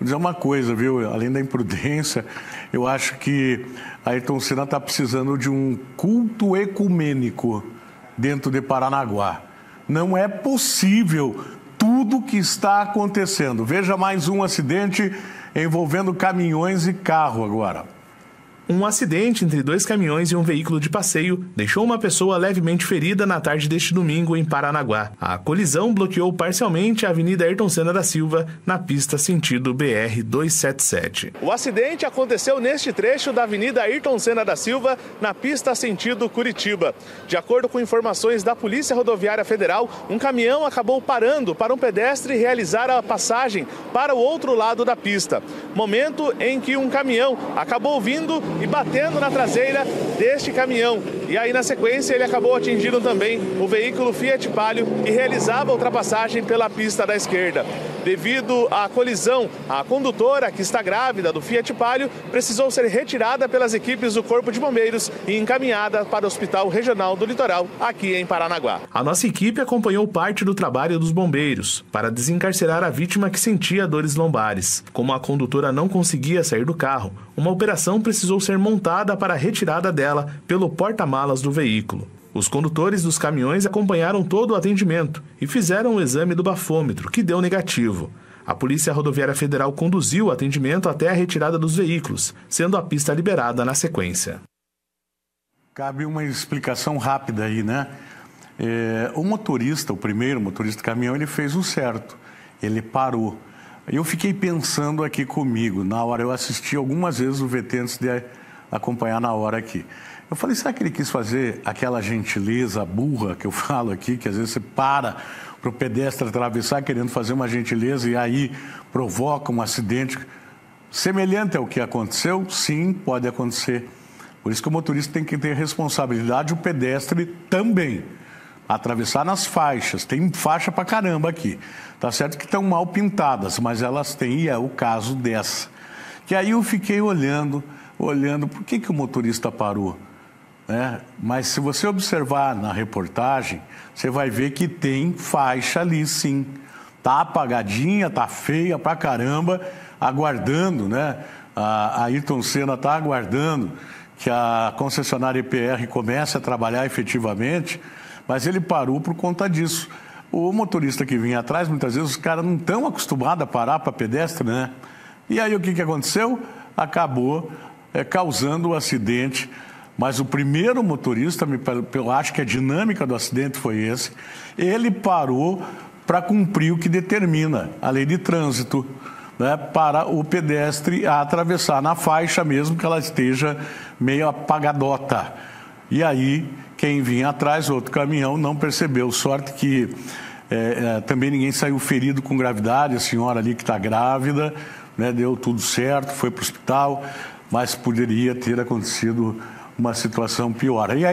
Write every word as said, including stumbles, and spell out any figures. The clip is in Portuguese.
Vou dizer uma coisa, viu? Além da imprudência, eu acho que a Ayrton Senna está precisando de um culto ecumênico dentro de Paranaguá. Não é possível tudo que está acontecendo. Veja mais um acidente envolvendo caminhões e carro agora. Um acidente entre dois caminhões e um veículo de passeio deixou uma pessoa levemente ferida na tarde deste domingo em Paranaguá. A colisão bloqueou parcialmente a Avenida Ayrton Senna da Silva, na pista sentido B R duzentos e setenta e sete. O acidente aconteceu neste trecho da Avenida Ayrton Senna da Silva, na pista sentido Curitiba. De acordo com informações da Polícia Rodoviária Federal, um caminhão acabou parando para um pedestre realizar a passagem para o outro lado da pista. Momento em que um caminhão acabou vindo e batendo na traseira deste caminhão. E aí, na sequência, ele acabou atingindo também o veículo Fiat Palio que realizava a ultrapassagem pela pista da esquerda. Devido à colisão, a condutora, que está grávida do Fiat Palio, precisou ser retirada pelas equipes do Corpo de Bombeiros e encaminhada para o Hospital Regional do Litoral, aqui em Paranaguá. A nossa equipe acompanhou parte do trabalho dos bombeiros para desencarcerar a vítima que sentia dores lombares. Como a condutora não conseguia sair do carro, uma operação precisou ser montada para a retirada dela pelo porta-malas do veículo. Os condutores dos caminhões acompanharam todo o atendimento e fizeram o exame do bafômetro, que deu negativo. A Polícia Rodoviária Federal conduziu o atendimento até a retirada dos veículos, sendo a pista liberada na sequência. Cabe uma explicação rápida aí, né? É, o motorista, o primeiro motorista do caminhão, ele fez o certo. Ele parou. Eu fiquei pensando aqui comigo, na hora, eu assisti algumas vezes o V T antes de acompanhar na hora aqui. Eu falei, será que ele quis fazer aquela gentileza burra que eu falo aqui, que às vezes você para para o pedestre atravessar querendo fazer uma gentileza e aí provoca um acidente semelhante ao que aconteceu? Sim, pode acontecer. Por isso que o motorista tem que ter responsabilidade, o pedestre também. Atravessar nas faixas, tem faixa pra caramba aqui. Tá certo que estão mal pintadas, mas elas têm, e é o caso dessa. Que aí eu fiquei olhando, olhando, por que que o motorista parou? É, mas se você observar na reportagem, você vai ver que tem faixa ali sim. Tá apagadinha, tá feia pra caramba, aguardando, né? A, a Ayrton Senna tá aguardando que a concessionária E P R comece a trabalhar efetivamente, mas ele parou por conta disso. O motorista que vinha atrás, muitas vezes os caras não estão acostumados a parar para pedestre, né? E aí o que que aconteceu? Acabou é, causando o acidente. Mas o primeiro motorista, eu acho que a dinâmica do acidente foi esse, ele parou para cumprir o que determina a lei de trânsito, né, para o pedestre atravessar na faixa mesmo que ela esteja meio apagadota. E aí, quem vinha atrás, outro caminhão, não percebeu. Sorte que é, é, também ninguém saiu ferido com gravidade, a senhora ali que está grávida, né, deu tudo certo, foi para o hospital, mas poderia ter acontecido uma situação pior. E aí,